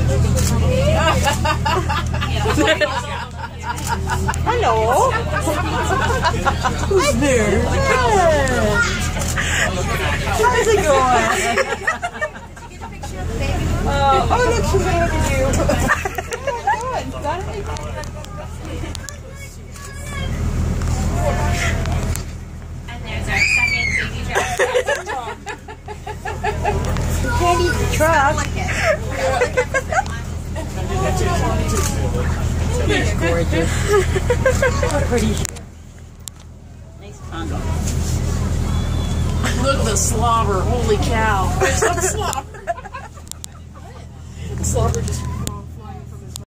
Hello. Who's there? How's it going? Oh, look, she's gonna look at you. Oh my God, and there's our second baby giraffe. You can't eat the truck. She's gorgeous. How pretty. Nice condo. Look at the slobber. Holy cow. There's some slobber. Slobber just